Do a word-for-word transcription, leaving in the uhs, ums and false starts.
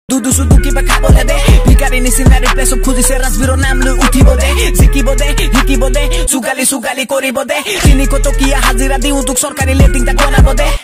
দুদু শুধু কিবা খাবলৈ দে ভিকাৰী নিচিনা ৰিপ্লেচত খুজিছে ৰাজবীৰৰ নাম লৈ উঠিব দে জিকিব দে শিকিব দে চুগালি চুগালি কৰিব দে তিনিশ টকীয়া হাজিৰা দিওঁ তোক চৰকাৰী লেটিং তাক বনাব দে